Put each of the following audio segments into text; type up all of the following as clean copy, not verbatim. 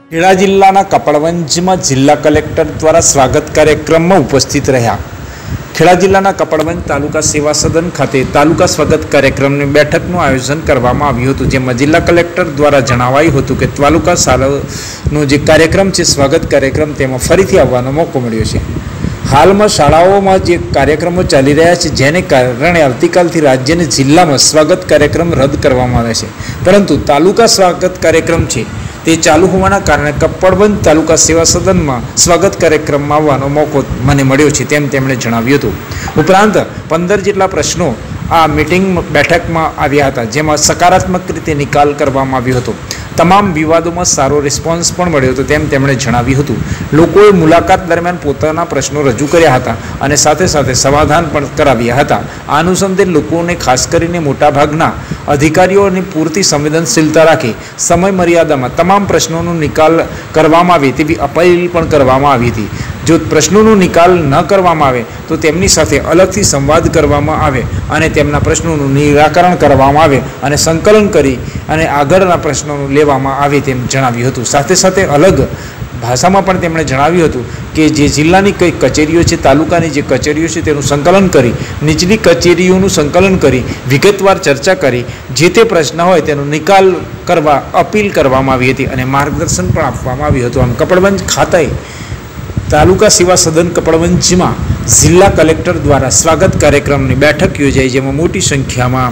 ખેડા જિલ્લાના કપડવંજમાં જિલ્લા કલેક્ટર દ્વારા સ્વાગત કાર્યક્રમમાં ઉપસ્થિત રહ્યા। ખેડા જિલ્લાના કપડવંજ તાલુકા સેવા સદન ખાતે તાલુકા સ્વાગત કાર્યક્રમની બેઠકનું આયોજન કરવામાં આવ્યું હતું, જેમાં જિલ્લા કલેક્ટર દ્વારા જણાવાયું હતું કે તાલુકા શાળાનો જે કાર્યક્રમ છે સ્વાગત કાર્યક્રમ તેમાં ફરીથી આવવાનો મોકો મળ્યો છે। હાલમાં શાળાઓમાં જે કાર્યક્રમો ચાલી રહ્યા છે જેને કારણે આવતીકાલથી રાજ્યની જિલ્લામાં સ્વાગત કાર્યક્રમ રદ કરવામાં આવે છે, પરંતુ તાલુકા સ્વાગત કાર્યક્રમ છે તે ચાલુ હોવાના કારણે કપડવંજ તાલુકા સેવા સદનમાં સ્વાગત કાર્યક્રમમાં આવવાનો મોકો મને મળ્યો છે તેમ તેમણે જણાવ્યું હતું। ઉપરાંત 15 જેટલા પ્રશ્નો આ મીટિંગ બેઠકમાં આવ્યા હતા, જેમાં સકારાત્મક રીતે નિકાલ કરવામાં આવ્યો હતો। તમામ વિવાદોમાં સારો રિસ્પોન્સ પણ મળ્યો હતો તેમ તેમણે જણાવ્યું હતું। લોકોએ મુલાકાત દરમિયાન પોતાના પ્રશ્નો રજૂ કર્યા હતા અને સાથે સાથે સમાધાન પણ કરાવ્યા હતા। આ અનુસંધાને લોકોને ખાસ કરીને મોટાભાગના અધિકારીઓની પૂરતી સંવેદનશીલતા રાખી સમય મર્યાદામાં તમામ પ્રશ્નોનો નિકાલ કરવામાં આવે તેવી અપીલ પણ કરવામાં આવી હતી। જો પ્રશ્નોનો નિકાલ ન કરવામાં આવે તો તેમની સાથે અલગથી સંવાદ કરવામાં આવે અને તેમના પ્રશ્નોનું નિરાકરણ કરવામાં આવે અને સંકલન કરી અને આગળના પ્રશ્નોનું લેવામાં આવે તેમ જણાવ્યું હતું। સાથે સાથે અલગ ભાષામાં પણ તેમણે જણાવ્યું હતું કે જે જિલ્લાની કઈ કચેરીઓ છે, તાલુકાની જે કચેરીઓ છે તેનું સંકલન કરી, નીચલી કચેરીઓનું સંકલન કરી, વિગતવાર ચર્ચા કરી જે તે પ્રશ્ન હોય તેનો નિકાલ કરવા અપીલ કરવામાં આવી હતી અને માર્ગદર્શન પણ આપવામાં આવ્યું હતું। આમ કપડવંજ ખાતે તાલુકા સેવા સદન કપડવંજમાં જિલ્લા કલેક્ટર દ્વારા સ્વાગત કાર્યક્રમની બેઠક યોજાઈ, જેમાં મોટી સંખ્યામાં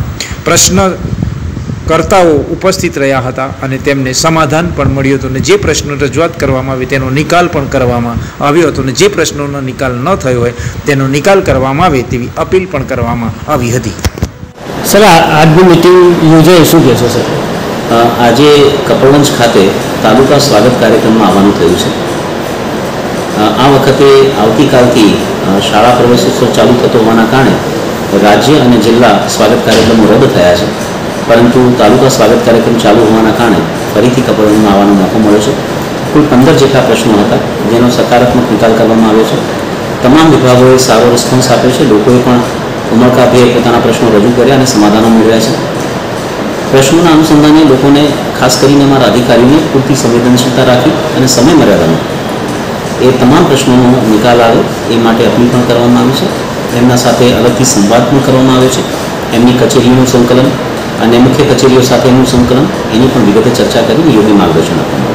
પ્રશ્નકર્તાઓ ઉપસ્થિત રહ્યા હતા અને તેમને સમાધાન પણ મળ્યું હતું અને જે પ્રશ્નો રજૂઆત કરવામાં આવી તેનો નિકાલ પણ કરવામાં આવ્યો હતો અને જે પ્રશ્નોનો નિકાલ ન થયો હોય તેનો નિકાલ કરવામાં આવે તેવી અપીલ પણ કરવામાં આવી હતી। સર, આજની મિટિંગ યોજાઈ શું કહેશો સર? આજે કપડવંજ ખાતે તાલુકા સ્વાગત કાર્યક્રમમાં આવવાનું થયું છે। આ વખતે આવતીકાલથી શાળા પ્રવેશોત્સવ ચાલુ થતો હોવાના કારણે રાજ્ય અને જિલ્લા સ્વાગત કાર્યક્રમો રદ થયા છે, પરંતુ તાલુકા સ્વાગત કાર્યક્રમ ચાલુ હોવાના કારણે ફરીથી કપડવંજમાં આવવાનો મોકો મળ્યો છે। કુલ 15 જેટલા પ્રશ્નો હતા જેનો સકારાત્મક નિકાલ કરવામાં આવ્યો છે। તમામ વિભાગોએ સારો રિસ્પોન્સ આપ્યો છે। લોકોએ પણ ઉમળકાભેર પોતાના પ્રશ્નો રજૂ કર્યા અને સમાધાનો મેળવ્યા છે। પ્રશ્નોના અનુસંધાને લોકોને ખાસ કરીને અમારા અધિકારીઓને પૂરતી સંવેદનશીલતા રાખી અને સમય મર્યાદામાં એ તમામ પ્રશ્નોનો નિકાલ આવે એ માટે અપીલ પણ કરવામાં આવી છે। એમના સાથે અલગથી સંવાદ પણ કરવામાં આવ્યો છે। એમની કચેરીઓનું સંકલન અને મુખ્ય કચેરીઓ સાથેનું સંકલન એની પણ વિગતે ચર્ચા કરીને યોગ્ય માર્ગદર્શન આપવામાં